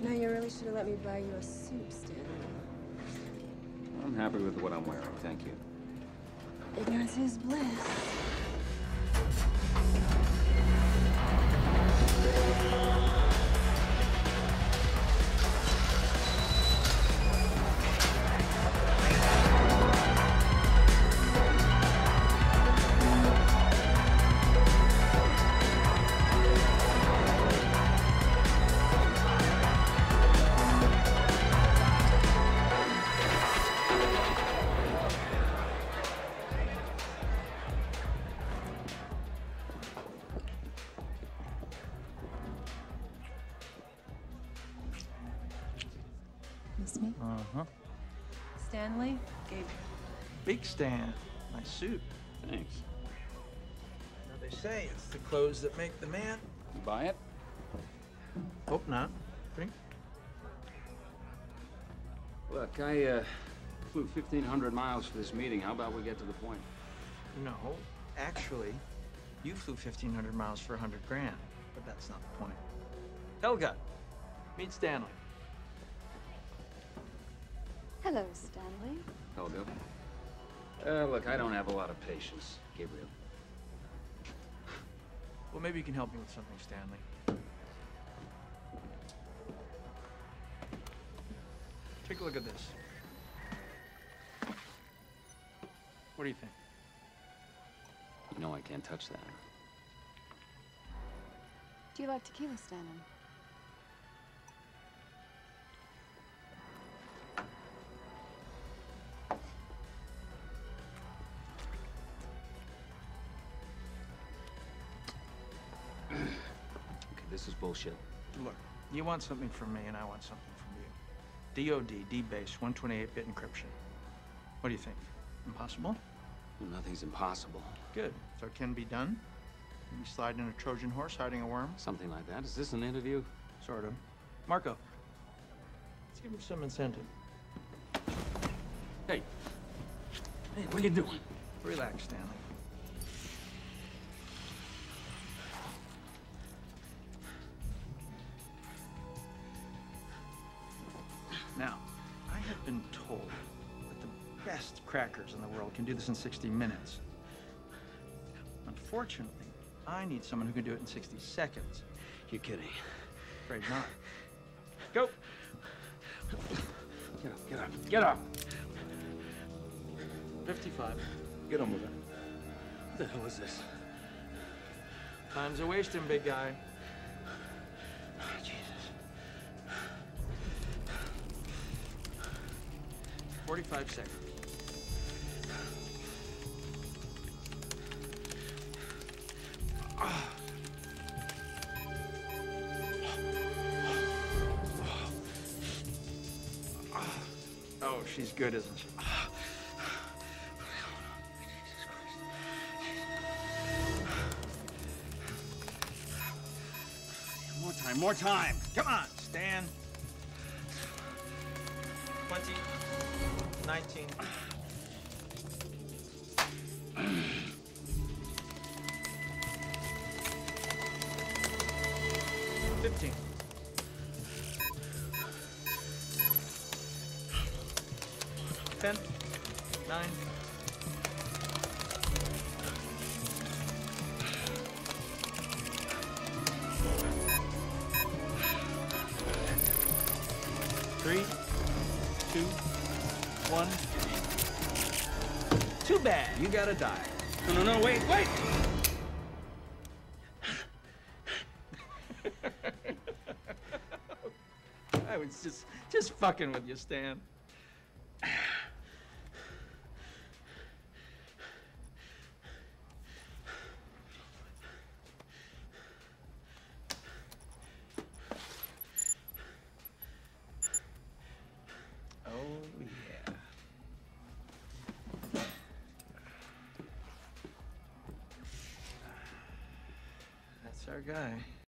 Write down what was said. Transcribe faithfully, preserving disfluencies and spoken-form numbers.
No, you really should have let me buy you a suit, Stanley. I'm happy with what I'm wearing, thank you. Ignorance is bliss. Miss me? Uh-huh. Stanley? Gabriel. Big Stan. Nice suit. Thanks. You know, they say it's the clothes that make the man. You buy it? Hope not. Drink? Look, I uh, flew fifteen hundred miles for this meeting. How about we get to the point? No. Actually, you flew fifteen hundred miles for a hundred grand. But that's not the point. Helga, meet Stanley. Hello, Stanley. Helga. Uh, look, I don't have a lot of patience, Gabriel. Well, maybe you can help me with something, Stanley. Take a look at this. What do you think? You know I can't touch that. Do you like tequila, Stanley? Okay, this is bullshit. Look, you want something from me, and I want something from you. D O D, D-base, one twenty-eight bit encryption. What do you think? Impossible? Well, nothing's impossible. Good. So it can be done? Maybe slide in a Trojan horse hiding a worm? Something like that. Is this an interview? Sort of. Marco, let's give him some incentive. Hey. Hey, what are you doing? Relax, Stanley. Now, I have been told that the best crackers in the world can do this in sixty minutes. Unfortunately, I need someone who can do it in sixty seconds. You're kidding. Afraid not. Go! Get up, get up, get up! fifty-five. Get on with it. What the hell is this? Time's a wasting, big guy. Oh, Jesus. forty-five seconds. Oh, she's good, isn't she? More time, more time! Come on, Stan. twenty, nineteen. fifteen. ten, nine. Three, two, one. Too bad, you gotta die. No, no, no, wait, wait! I was just, just fucking with you, Stan. Oh, yeah. That's our guy.